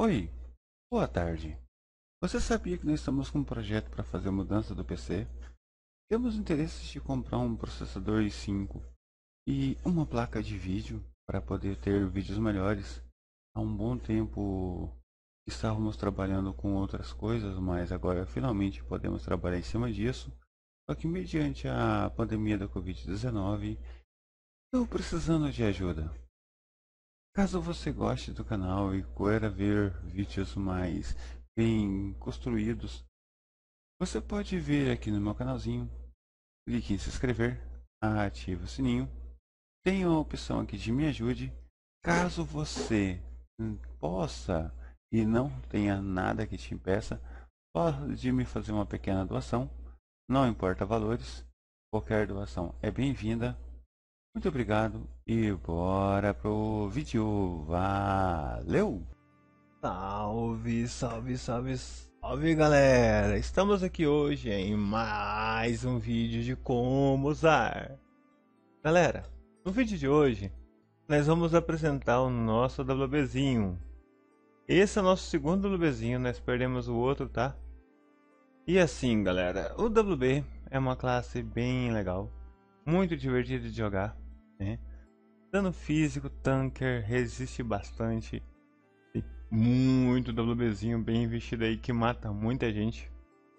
Oi, boa tarde. Você sabia que nós estamos com um projeto para fazer mudança do PC? Temos interesse de comprar um processador i5 e uma placa de vídeo para poder ter vídeos melhores. Há um bom tempo estávamos trabalhando com outras coisas, mas agora finalmente podemos trabalhar em cima disso. Só que mediante a pandemia da Covid-19, estou precisando de ajuda. Caso você goste do canal e queira ver vídeos mais bem construídos, você pode vir aqui no meu canalzinho, clique em se inscrever, ative o sininho, tem a opção aqui de me ajude. Caso você possa e não tenha nada que te impeça, pode me fazer uma pequena doação, não importa valores, qualquer doação é bem-vinda. Muito obrigado e bora pro vídeo. Valeu! Salve, salve, salve, salve galera! Estamos aqui hoje em mais um vídeo de como usar. Galera, no vídeo de hoje nós vamos apresentar o nosso WBzinho. Esse é o nosso segundo WBzinho, nós perdemos o outro, tá? E assim galera, o WB é uma classe bem legal, muito divertida de jogar, né? Dano físico, tanker, resiste bastante. Muito WBzinho bem investido aí que mata muita gente.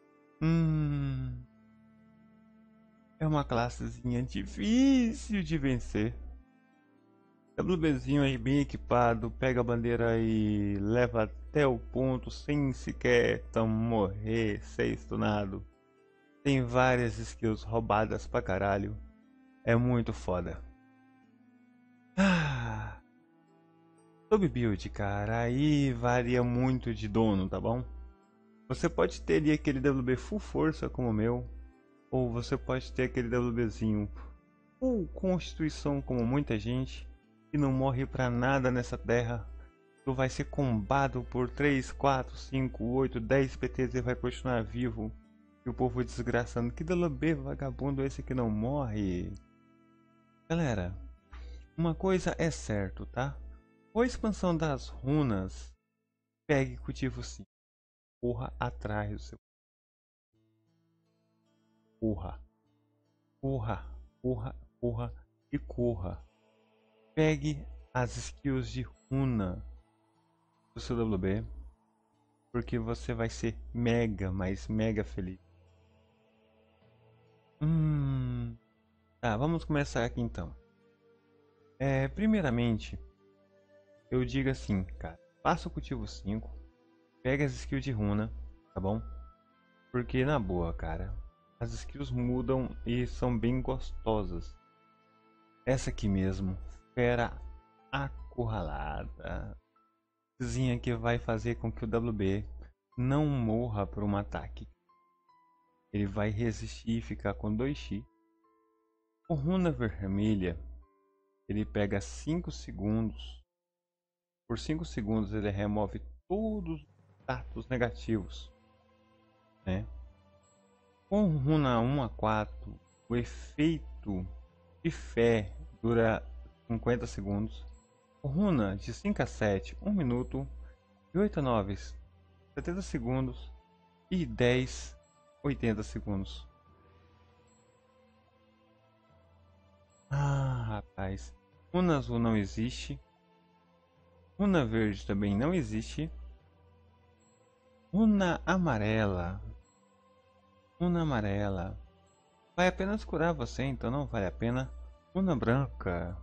É uma classezinha difícil de vencer. WBzinho aí bem equipado, pega a bandeira e leva até o ponto sem sequer morrer, ser stunado. Tem várias skills roubadas pra caralho. É muito foda. Sob build, cara, aí varia muito de dono, tá bom? Você pode ter ali aquele WB full força como o meu, ou você pode ter aquele WBzinho full constituição como muita gente, que não morre pra nada nessa terra. Tu vai ser combado por 3, 4, 5, 8, 10 PTs e vai continuar vivo. E o povo desgraçando. Que WB vagabundo esse que não morre? Galera, uma coisa é certo, tá? Com a expansão das runas, pegue cultivo sim. Corra atrás do seu. Corra. Corra. Corra. Corra. E corra. Pegue as skills de runa do seu WB, porque você vai ser mega, mas mega feliz. Tá, vamos começar aqui então. Primeiramente, eu digo assim, cara, faça o cultivo 5, pega as skills de runa, tá bom? Porque na boa, cara, as skills mudam e são bem gostosas. Essa aqui mesmo, Fera Acurralada, coisinha que vai fazer com que o WB não morra por um ataque. Ele vai resistir e ficar com 2x. O Runa Vermelha, ele pega 5 segundos. Por 5 segundos ele remove todos os status negativos, né? Com Runa 1 a 4, o efeito de fé dura 50 segundos. O Runa de 5 a 7, 1 minuto. De 8 a 9, 70 segundos. E 10, 80 segundos. Rapaz. Runa azul não existe. Runa verde também não existe. Runa amarela. Runa amarela. Vai apenas curar você, então não vale a pena. Runa branca.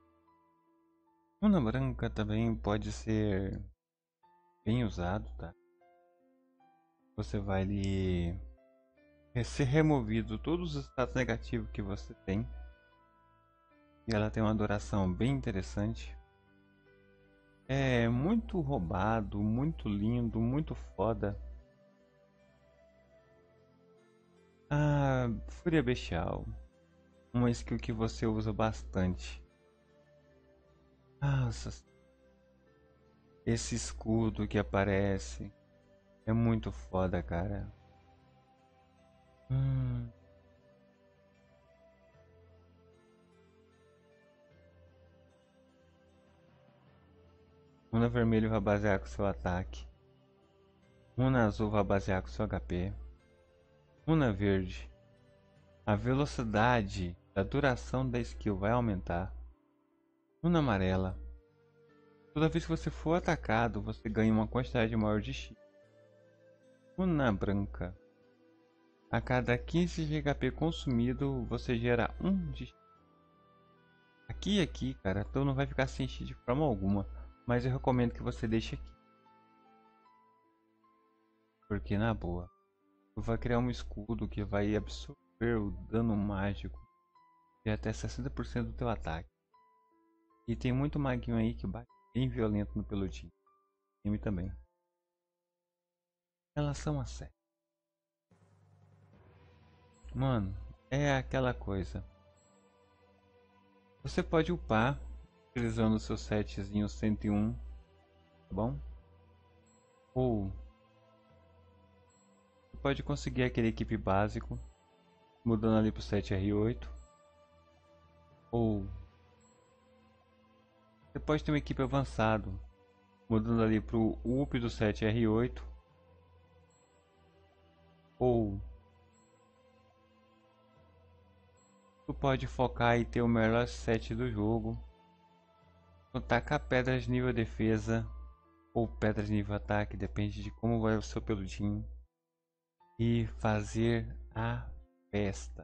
Runa branca também pode ser bem usado, tá? Você vai lhe ser removido todos os status negativos que você tem. E ela tem uma duração bem interessante. É muito roubado, muito lindo, muito foda. Fúria Bestial. Uma skill que você usa bastante. Nossa, esse escudo que aparece é muito foda, cara. Runa vermelho vai basear com seu ataque. Runa azul vai basear com seu HP. Runa verde, a velocidade da duração da skill vai aumentar. Runa amarela, toda vez que você for atacado, você ganha uma quantidade maior de X. Runa branca, a cada 15 de HP consumido, você gera 1 de X. Aqui, cara, tu não vai ficar sem X de forma alguma, mas eu recomendo que você deixe aqui. Porque na boa, tu vai criar um escudo que vai absorver o dano mágico de até 60% do teu ataque. E tem muito maguinho aí que bate bem violento no peludinho. Time também. Relação a sério. Mano, é aquela coisa. Você pode upar utilizando o seu setzinho 101, tá bom? Ou você pode conseguir aquele equipe básico, mudando ali pro 7R8. Ou você pode ter uma equipe avançado, mudando ali pro up do 7R8. Ou tu pode focar e ter o melhor set do jogo. Tacar pedras de nível defesa ou pedras de nível ataque, depende de como vai o seu peludinho. E fazer a festa.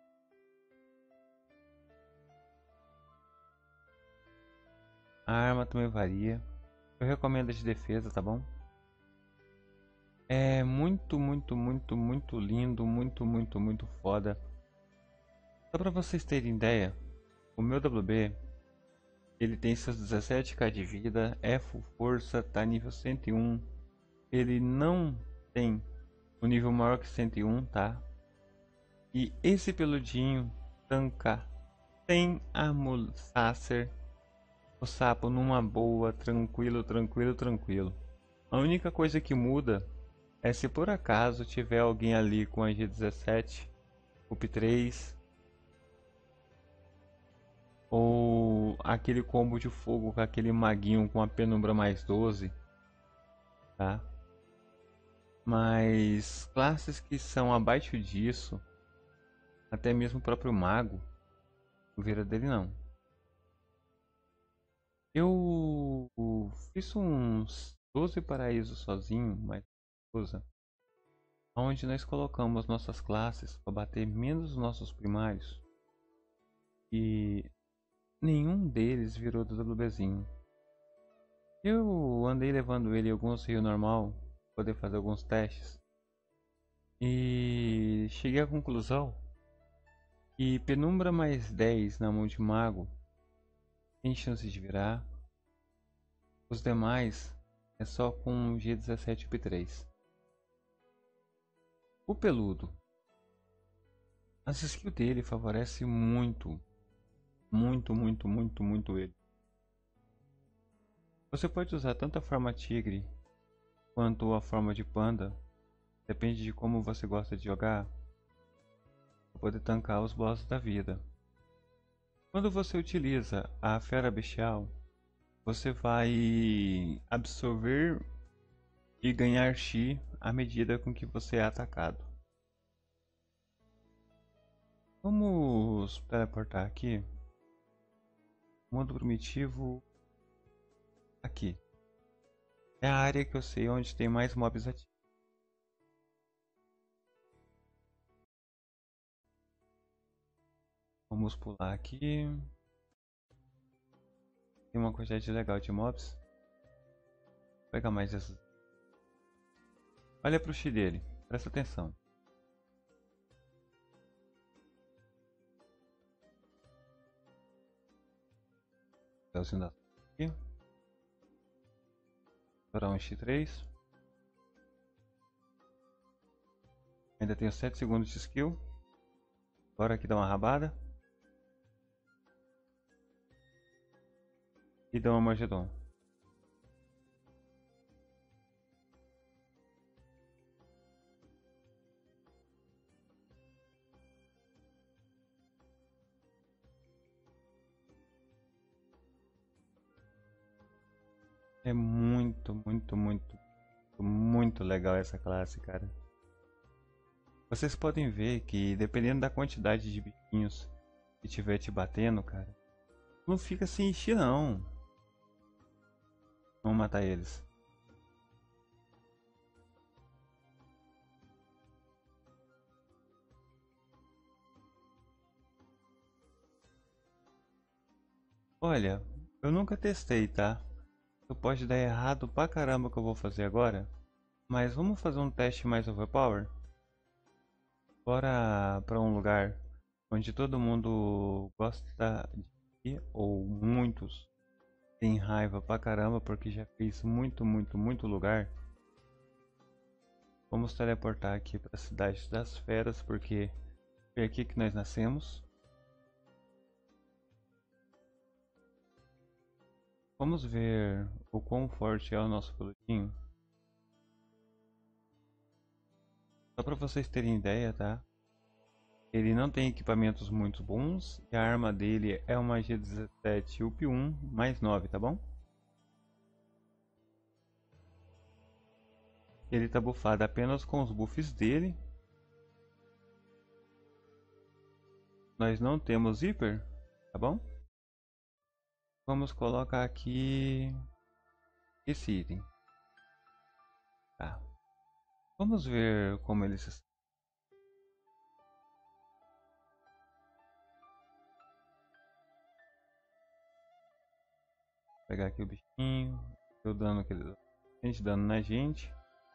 A arma também varia. Eu recomendo a de defesa, tá bom? É muito lindo, muito foda. Só pra vocês terem ideia, o meu WB, ele tem seus 17k de vida, é full força, tá nível 101. Ele não tem o nível maior que 101, tá? E esse peludinho tanca sem a Sacer, o sapo numa boa, tranquilo. A única coisa que muda é se por acaso tiver alguém ali com a G17, UP 3 ou aquele combo de fogo com aquele maguinho com a penumbra mais 12, tá? Mas classes que são abaixo disso, até mesmo o próprio mago, não vira dele não. Eu fiz uns 12 paraísos sozinho, mas onde nós colocamos nossas classes para bater menos os nossos primários e nenhum deles virou do WBzinho. Eu andei levando ele em alguns rios normal, poder fazer alguns testes e cheguei à conclusão que penumbra mais 10 na mão de mago tem chance de virar. Os demais é só com G17 UP3. O peludo, as skills dele favorece muito ele. Você pode usar tanto a forma tigre quanto a forma de panda, depende de como você gosta de jogar, para poder tancar os bosses da vida. Quando você utiliza a fera bestial, você vai absorver e ganhar Chi à medida com que você é atacado. Vamos teleportar aqui. Mundo primitivo. Aqui. É a área que eu sei onde tem mais mobs ativos. Vamos pular aqui. Tem uma quantidade legal de mobs. Vou pegar mais essas. Olha pro Chi dele. Presta atenção. Aqui. Estourar um X3. Ainda tenho 7 segundos de skill. Bora aqui dar uma rabada. E dar uma Magedon. É muito legal essa classe, cara. Vocês podem ver que dependendo da quantidade de bichinhos que tiver te batendo, cara, não fica sem encher não. Vamos matar eles. Olha, eu nunca testei, tá? Isso pode dar errado pra caramba o que eu vou fazer agora. Mas vamos fazer um teste mais overpower? Bora pra um lugar onde todo mundo gosta de ir, ou muitos tem raiva pra caramba porque já fez muito lugar. Vamos teleportar aqui pra cidade das feras porque foi aqui que nós nascemos. Vamos ver o quão forte é o nosso peludinho. Só para vocês terem ideia, tá? Ele não tem equipamentos muito bons e a arma dele é uma G17 UP1 mais 9, tá bom? Ele tá buffado apenas com os buffs dele. Nós não temos hiper, tá bom? Vamos colocar aqui esse item. Tá. Vamos ver como ele se... Vou pegar aqui o bichinho. O dano que ele... Sente dano na gente.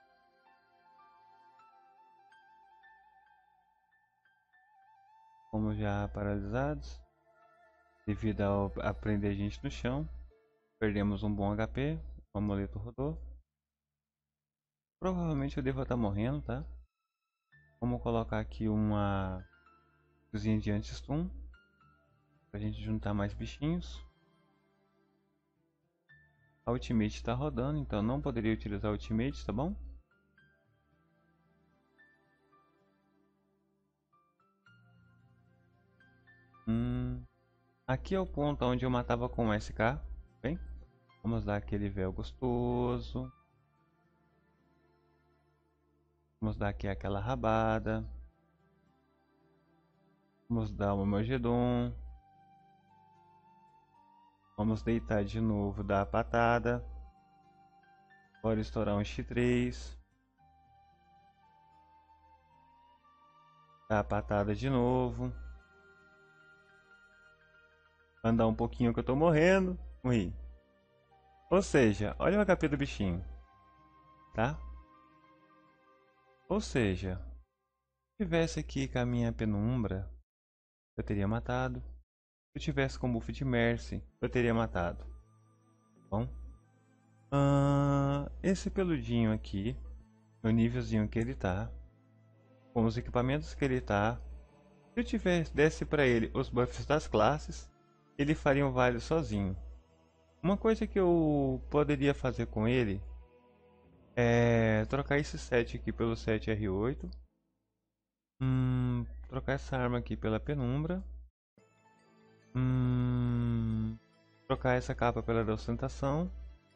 Fomos já paralisados. Devido a prender a gente no chão. Perdemos um bom HP. O amuleto rodou. Provavelmente eu devo estar morrendo, tá? Vamos colocar aqui uma cozinha de anti-stun. Pra gente juntar mais bichinhos. A ultimate está rodando, então não poderia utilizar a ultimate, tá bom? Aqui é o ponto onde eu matava com o SK, bem? Vamos dar aquele véu gostoso. Vamos dar aqui aquela rabada. Vamos dar uma Morgedon. Vamos deitar de novo, dar a patada. Bora estourar um X3. Dar a patada de novo. Andar um pouquinho que eu tô morrendo. Morri. Ou seja, olha o HP do bichinho. Tá? Ou seja, se tivesse aqui com a minha penumbra, eu teria matado. Se eu tivesse com buff de Mercy, eu teria matado. Bom, esse peludinho aqui, no nívelzinho que ele tá, com os equipamentos que ele tá, se eu desse para ele os buffs das classes, ele faria um vale sozinho. Uma coisa que eu poderia fazer com ele é trocar esse set aqui pelo set R8, trocar essa arma aqui pela penumbra, trocar essa capa pela da ostentação.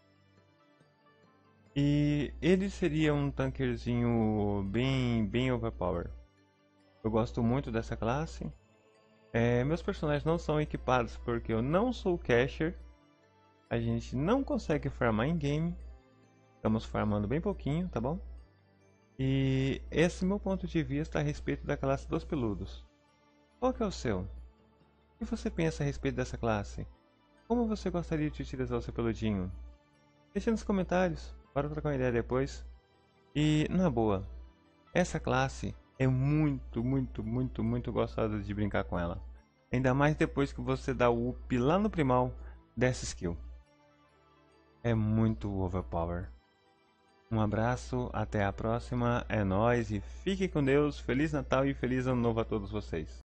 E ele seria um tankerzinho bem overpower. Eu gosto muito dessa classe. Meus personagens não são equipados porque eu não sou cacher. A gente não consegue farmar em game. Estamos farmando bem pouquinho, tá bom? E esse é meu ponto de vista a respeito da classe dos peludos. Qual que é o seu? O que você pensa a respeito dessa classe? Como você gostaria de utilizar o seu peludinho? Deixe nos comentários, bora trocar uma ideia depois. E na boa, essa classe é muito gostosa de brincar com ela. Ainda mais depois que você dá o up lá no primal dessa skill. É muito overpower. Um abraço, até a próxima, é nóis e fique com Deus. Feliz Natal e Feliz Ano Novo a todos vocês.